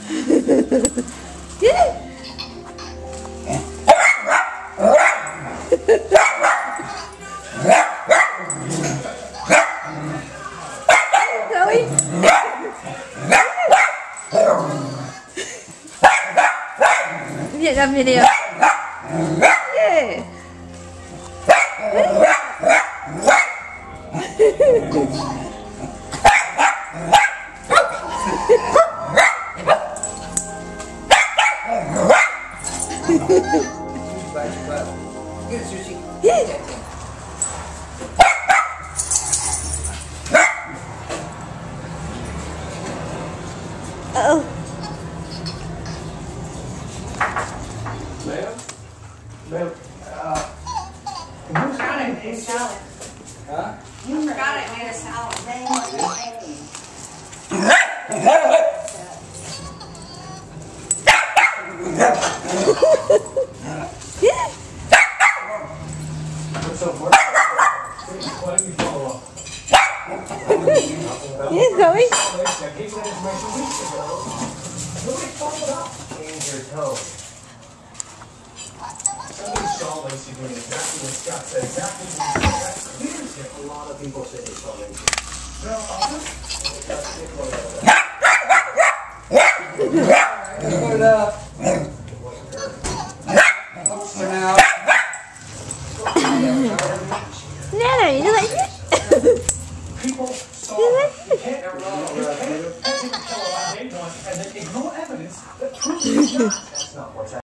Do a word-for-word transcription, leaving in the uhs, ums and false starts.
Nhận ra video. Yeah. Uh-oh. Ma'am? Ma'am, uh, You forgot it made a salad. huh? You forgot it made a salad. What's up, Mark? Why don't you follow up? Yes, Chloe. I gave you that information weeks ago. Nobody followed up. Change your tone. Somebody saw Lacey doing exactly what Scott said, exactly what he said. That's leadership. A lot of people say they saw Lacey. No, I'll just put it up. For now. Nana, you like it? People saw you can't, you can't, you can't kill a lot of and then ignore evidence that proves it's not.